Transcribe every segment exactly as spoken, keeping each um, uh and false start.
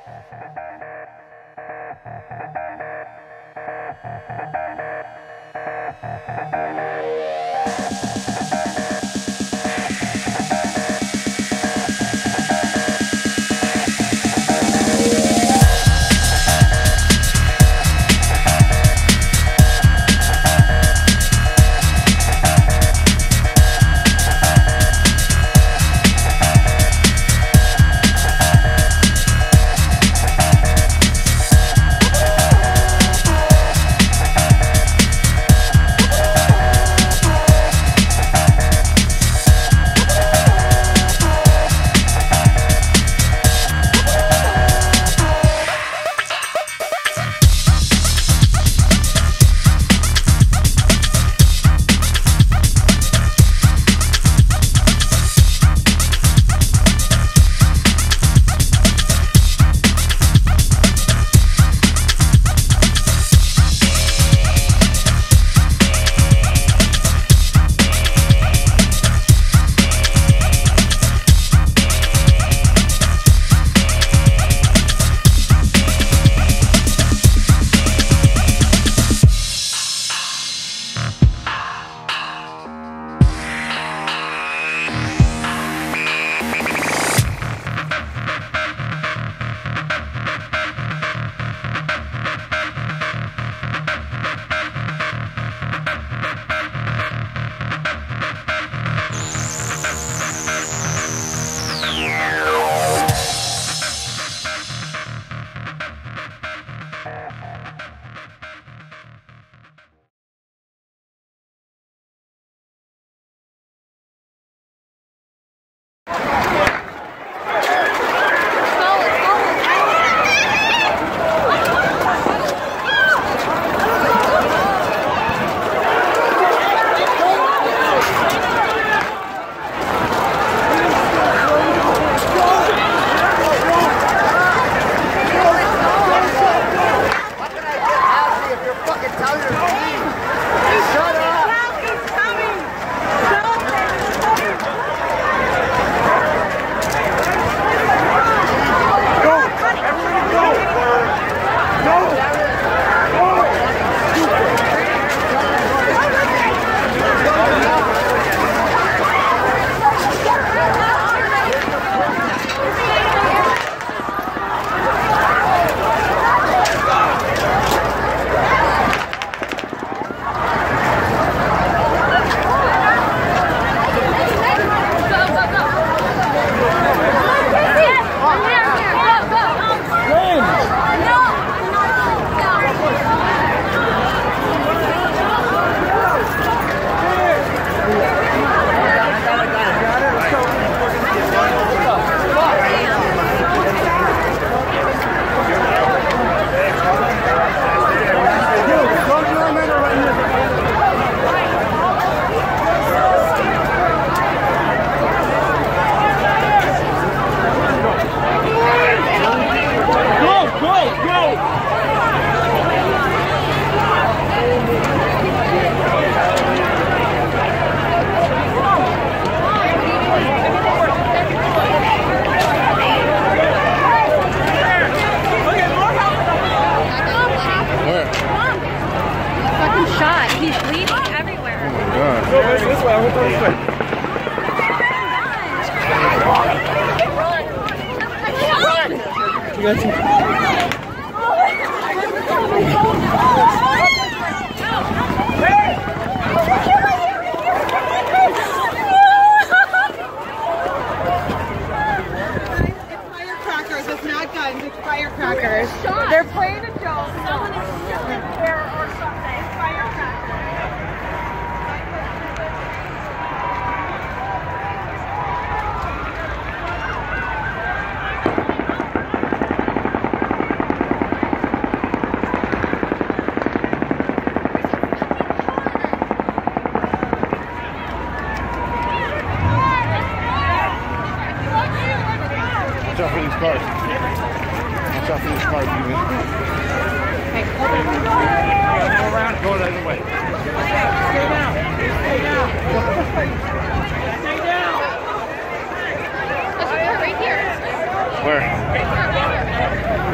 Where?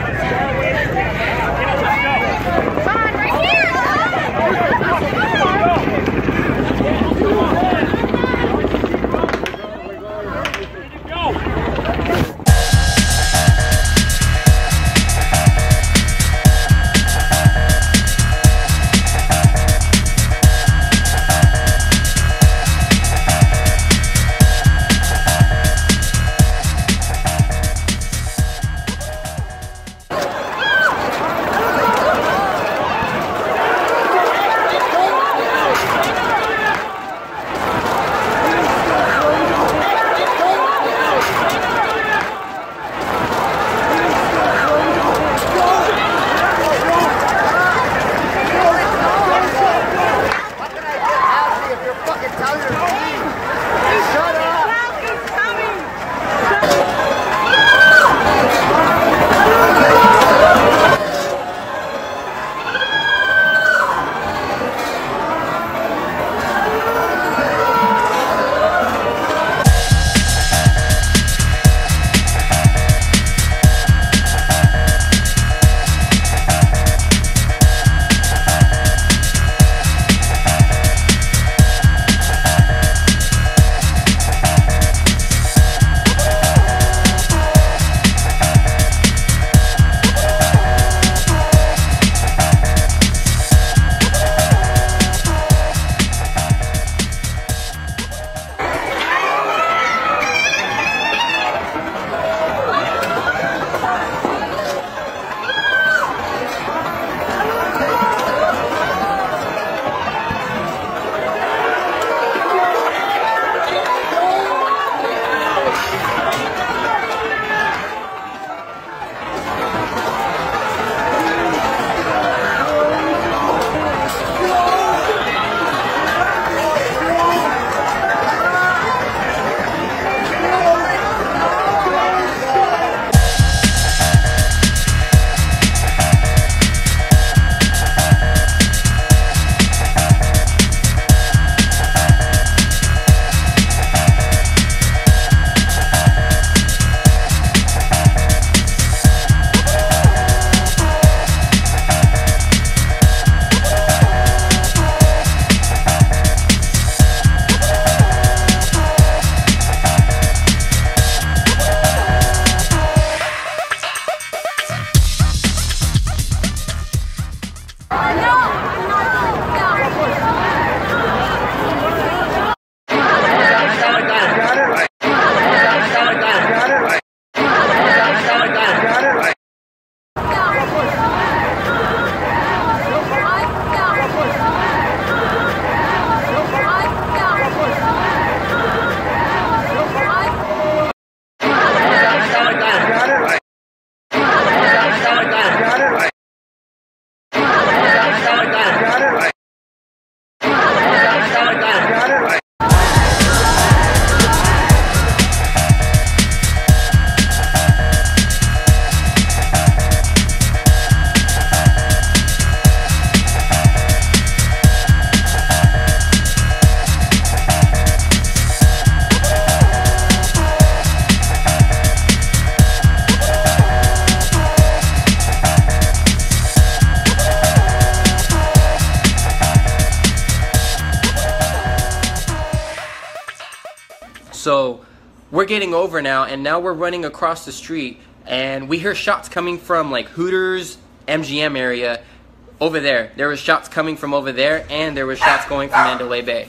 we're getting over now, and now we're running across the street, and we hear shots coming from like Hooters, M G M area over there. There was shots coming from over there, and there was shots going from Mandalay Bay.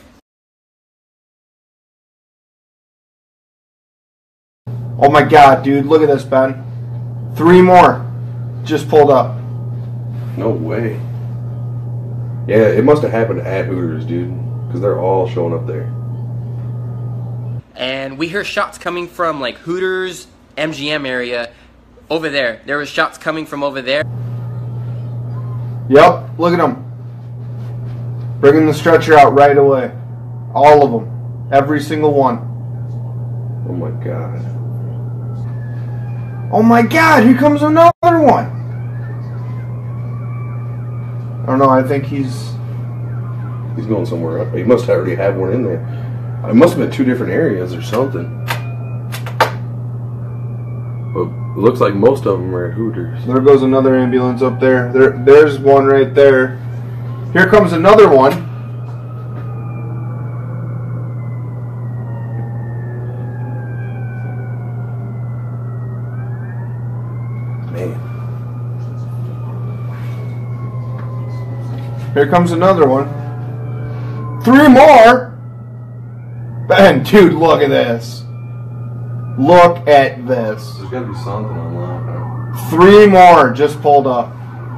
Oh my god, dude, look at this, Ben. Three more just pulled up. No way. Yeah, it must have happened at Hooters, dude, because they're all showing up there. And we hear shots coming from like Hooters, M G M area over there. There was shots coming from over there. Yep, look at them. Bringing the stretcher out right away. All of them. Every single one. Oh my god. Oh my god, here comes another one. I don't know, I think he's... He's going somewhere up. He must already have one in there. It must have been two different areas or something. But it looks like most of them are at Hooters. There goes another ambulance up there. There, There's one right there. Here comes another one. Man. Here comes another one. Three more! Ben, dude, look at this. Look at this. There's got to be something online, huh? Three more just pulled up.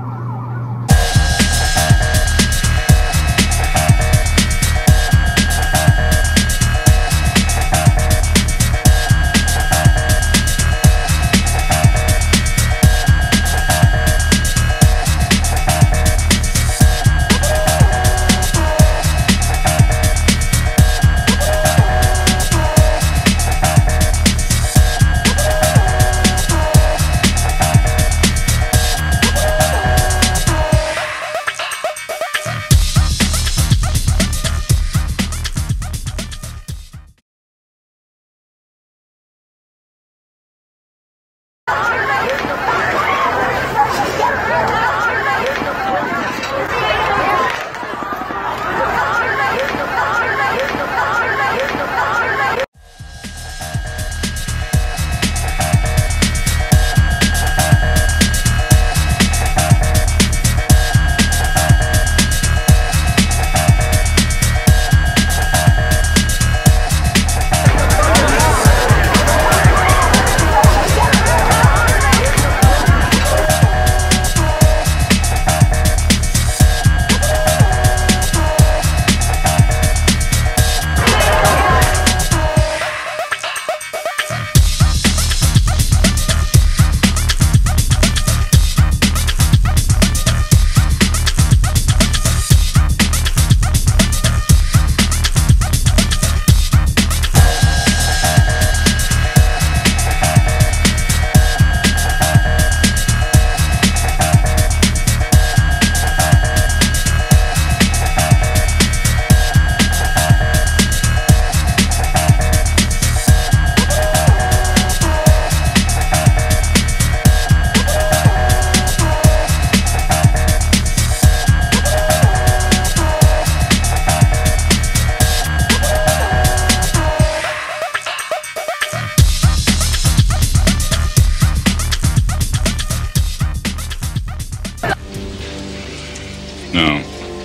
No.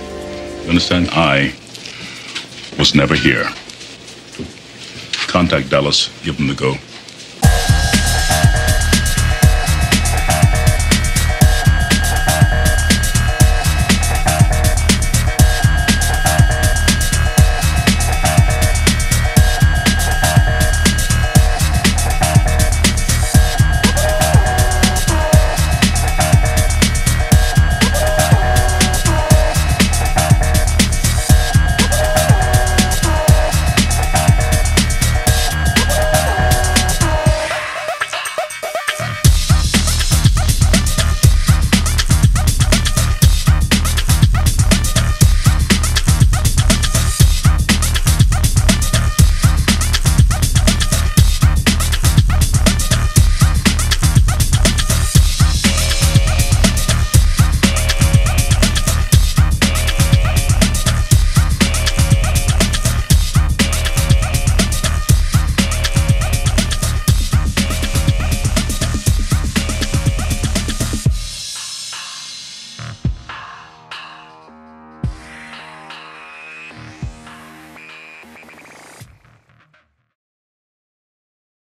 You understand? I was never here. Contact Dallas. Give them the go.